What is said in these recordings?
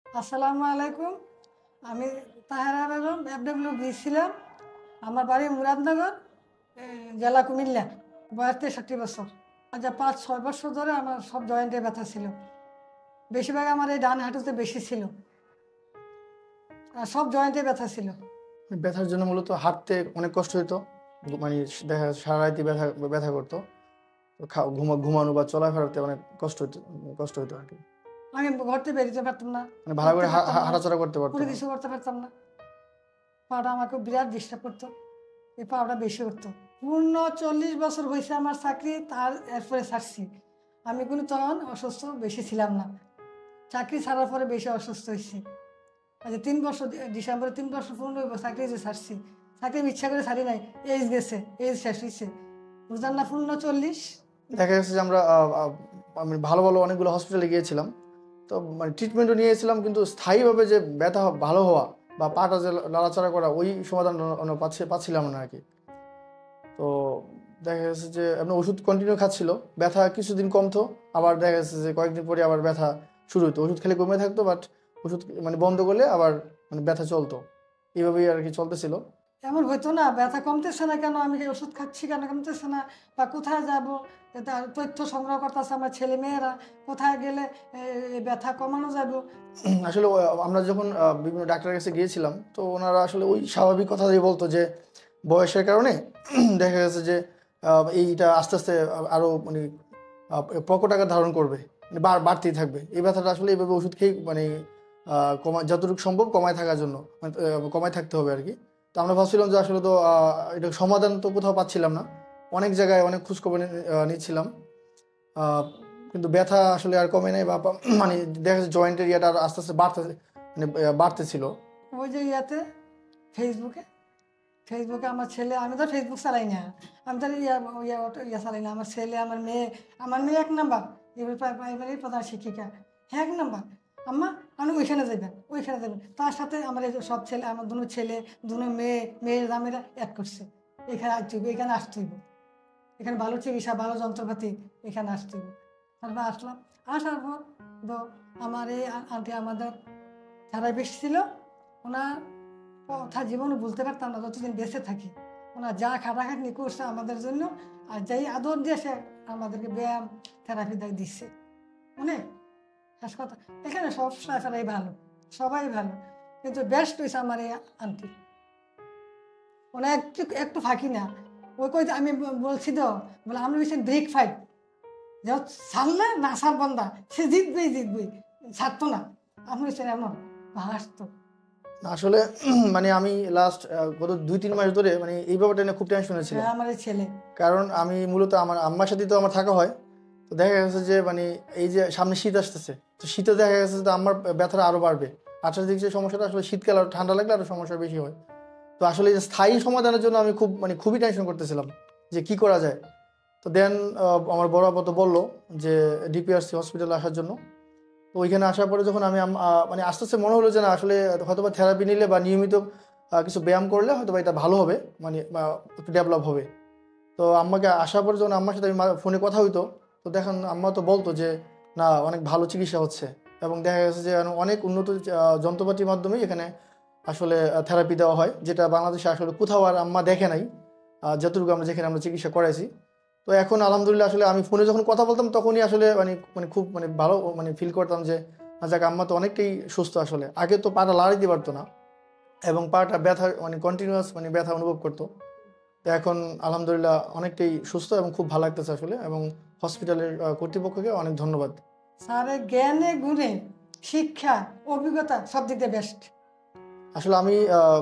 আসসালামু আলাইকুম। আমি তাহেরা বেগম, FWB ছিলাম। আমার বাড়ি মুরাদনগর, জেলা কুমিল্লা। বয়স 63 বছর। আজ 5-6 বছর ধরে আমার সব জয়েন্টে ব্যথা ছিল। বেশিরভাগ আমার এই ডান হাঁটুতে বেশি ছিল, আর সব জয়েন্টে ব্যথা ছিল। ব্যথার জন্য মূলত হাঁটতে অনেক কষ্ট হতো, মানে দেখা যাচ্ছে সারা রাতই ব্যথা ব্যথা করতো। তো ঘুমানো বা চলাফেরাতে অনেক কষ্ট হতো আর কি। আমি ঘর থেকে বেরোতে পারতাম না, মানে ভালো উঠতে করে পারতাম না, হাঁটাচলা করতে পারতো কোনো না। কিছু করতে পারতাম না। পাটা আমাকে বিরাট ডিস্টার্ব করতো, এই পাটা বেশি করতো। পূর্ণ 40 বছর হয়েছে আমার চাকরি, তার এরপরে ছাড়ছি। আমি কিন্তু তখন অসুস্থ বেশি ছিলাম না, চাকরি ছাড়ার পরে বেশি অসুস্থ হয়েছি। আচ্ছা 3 বছর, ডিসেম্বরে 3 বছর পূর্ণ হইব চাকরি যে ছাড়ছি। চাকরি আমি ইচ্ছা করে ছাড়ি নাই, এজ গেছে, এজ শেষ হয়েছে, বুঝলাম না, পূর্ণ 40। দেখা যাচ্ছে যে আমরা আমি ভালো ভালো অনেকগুলো হসপিটালে গিয়েছিলাম, তো মানে ট্রিটমেন্টও নিয়েছিলাম, কিন্তু স্থায়ীভাবে যে ব্যথা ভালো হওয়া বা পাটা যে নাড়াচাড়া করা, ওই সমাধান আমরা পাচ্ছিলাম না আর কি। তো দেখা যাচ্ছে যে আপনার ওষুধ কন্টিনিউ খাচ্ছিল, ব্যথা কিছুদিন কমতো, আবার দেখা যাচ্ছে যে কয়েকদিন পরে আবার ব্যথা শুরু হতো। ওষুধ খেলে কমে থাকতো, বাট ওষুধ মানে বন্ধ করলে আবার মানে ব্যথা চলতো। এইভাবেই আর কি চলতেছিল। এমন হইতো না, ব্যথা কমতেছে না কেন, আমি এই ওষুধ খাচ্ছি কেন কমতেছে না, বা কোথায় যাব, তার তথ্য সংগ্রহ করতেছে আমার ছেলে মেয়েরা, কোথায় গেলে এই ব্যথা কমানো যাব। আসলে আমরা যখন বিভিন্ন ডাক্তারের কাছে গিয়েছিলাম, তো ওনারা আসলে ওই স্বাভাবিক কথাই বলতো যে বয়সের কারণে দেখা গেছে যে এইটা আস্তে আস্তে আরো মানে প্রকট আকার ধারণ করবে, মানে বাড়তেই থাকবে এই ব্যথাটা। আসলে এইভাবে ওষুধ খেয়ে মানে যতটুকু সম্ভব কমায় থাকার জন্য, মানে কমায় থাকতে হবে আর কি। তো আমরা ভাবছিলাম যে আসলে তো এটা সমাধান তো কোথাও পাচ্ছিলাম না, অনেক জায়গায় অনেক খোঁজখবর নিচ্ছিলাম, আহ, কিন্তু ব্যথা আসলে আর কমে নাই, বা মানে দেখা যাচ্ছে জয়েন্টের ইয়াটা আর আস্তে আস্তে মানে বাড়তেছিল। ওই যে ইয়াতে, ফেসবুকে, ফেসবুকে আমার ছেলে, আমি তো ফেসবুক চালাই না, আমি তো ইয়া চালাই না। আমার ছেলে, আমার মেয়ে 1 নাম্বার, এবার প্রাইমারি প্রধান শিক্ষিকা, হ্যাঁ 1 নাম্বার। আম্মা আমি ওইখানে যাবেন, ওইখানে যাবেন, তার সাথে আমার এই যে সব ছেলে, আমার দুনো ছেলে, দুনো মেয়ে, মেয়ের দামেরা অ্যাড করছে, এখানে আসতে হইব, এখানে আসতে হইব, এখানে ভালো চিকিৎসা, ভালো যন্ত্রপাতি, এখানে আসতে হইব। তারপর আসলাম, আসার পর তো আমার এই আন্টি আমাদের যারা বেশি ছিল, ওনার কথা জীবনে বলতে পারতাম না যতদিন বেঁচে থাকি। ওনার যা খাটাখাটনি করছে আমাদের জন্য, আর যাই আদর দিয়েছে আমাদেরকে, ব্যায়াম থেরাপি দিচ্ছে অনেক। শেষ কথা, এখানে সব স্টাফেরাই ভালো, সবাই ভালো, কিন্তু বেস্ট হয়েছে আমার এই আন্টি। ওনা একটু একটু ফাঁকি না। ওই কই আমি বলছি তো, বলে আমি হচ্ছে ব্রেক ফাইট, যে ছাড়লে না ছাড় বন্ধা, সে জিতবেই জিতবেই, ছাড়তো না। আপনি হচ্ছেন এমন হাসতো। আসলে মানে আমি লাস্ট গত 2-3 মাস ধরে মানে এই ব্যাপারটা নিয়ে খুব টেনশনে ছিলাম। হ্যাঁ, আমার এই ছেলে। কারণ আমি মূলত আমার আম্মার সাথে তো আমার থাকা হয়। তো দেখা গেছে যে মানে এই যে সামনে শীত আসতেছে, তো শীতে দেখা গেছে যে আমার ব্যথাটা আরো বাড়বে। আঠার দিক যে সমস্যাটা, আসলে শীতকাল আর ঠান্ডা লাগলে আরো সমস্যা বেশি হয়। তো আসলে এই যে স্থায়ী সমাধানের জন্য আমি খুবই টেনশন করতেছিলাম যে কি করা যায়। তো দেন আমার বড় আপা তো বললো যে ডিপিআরসি হসপিটালে আসার জন্য। তো ওইখানে আসার পরে যখন আমি মানে আস্তে আস্তে মনে হলো যে না, আসলে হয়তোবা থেরাপি নিলে বা নিয়মিত কিছু ব্যায়াম করলে হয়তোবা এটা ভালো হবে, মানে একটু ডেভেলপ হবে। তো আম্মাকে আসার পরে যখন আম্মার সাথে আমি ফোনে কথা হইতো, তো দেখেন আম্মা তো বলতো যে না, অনেক ভালো চিকিৎসা হচ্ছে, এবং দেখা গেছে যে অনেক উন্নত যন্ত্রপাতির মাধ্যমে এখানে আসলে থেরাপি দেওয়া হয়, যেটা বাংলাদেশে আসলে কোথাও আর আম্মা দেখে নাই, যতটুকু আমরা যেখানে আমরা চিকিৎসা করাইছি। তো এখন আলহামদুলিল্লাহ আসলে আমি ফোনে যখন কথা বলতাম তখনই আসলে মানে মানে খুব মানে ভালো মানে ফিল করতাম যে যাক, আম্মা তো অনেকটাই সুস্থ। আসলে আগে তো পাটা লাড়াইতে পারতো না, এবং পাটা ব্যথা মানে কন্টিনিউয়াস মানে ব্যথা অনুভব করতো। তো এখন আলহামদুলিল্লাহ অনেকটাই সুস্থ এবং খুব ভালো লাগতেছে আসলে, এবং হসপিটালের কর্তৃপক্ষকে অনেক ধন্যবাদ। স্যারের জ্ঞানে গুণে, শিক্ষা, অভিজ্ঞতা সব দিক দিয়ে বেস্ট। আসলে আমি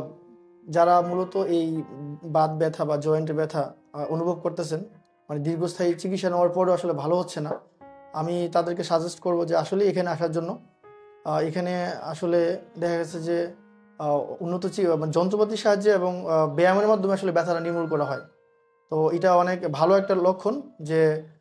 যারা মূলত এই বাত ব্যথা বা জয়েন্টের ব্যথা অনুভব করতেছেন, মানে দীর্ঘস্থায়ী চিকিৎসা নেওয়ার পরেও আসলে ভালো হচ্ছে না, আমি তাদেরকে সাজেস্ট করব যে আসলে এখানে আসার জন্য। এখানে আসলে দেখা গেছে যে উন্নত মানে যন্ত্রপাতির সাহায্যে এবং ব্যায়ামের মাধ্যমে আসলে ব্যথাটা নির্মূল করা হয়। তো এটা অনেক ভালো একটা লক্ষণ যে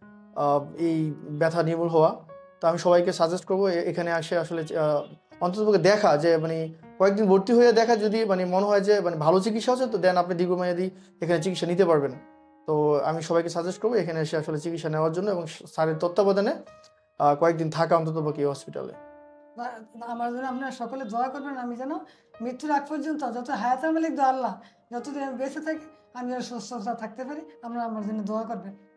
এই ব্যথা নির্মূল হওয়া। তো আমি সবাইকে সাজেস্ট করবো এখানে আসে আসলে অন্ততপক্ষে দেখা, যে মানে কয়েকদিন ভর্তি হয়ে দেখা, যদি মানে মনে হয় যে মানে ভালো চিকিৎসা হচ্ছে, তো দেন আপনি দীর্ঘমেয়াদী এখানে চিকিৎসা নিতে পারবেন। তো আমি সবাইকে সাজেস্ট করবো এখানে এসে আসলে চিকিৎসা নেওয়ার জন্য, এবং স্যারের তত্ত্বাবধানে কয়েকদিন থাকা অন্ততপক্ষে এই হসপিটালে। আমার জন্য আপনারা সকলে দোয়া করবেন, আমি যেন মৃত্যুর আগ পর্যন্ত যত হায়াতের মালিক দোয়া আল্লাহ, যতদিন আমি বেঁচে থাকি আমি যেন সুস্থতা থাকতে পারি, আপনারা আমার জন্য দোয়া করবেন।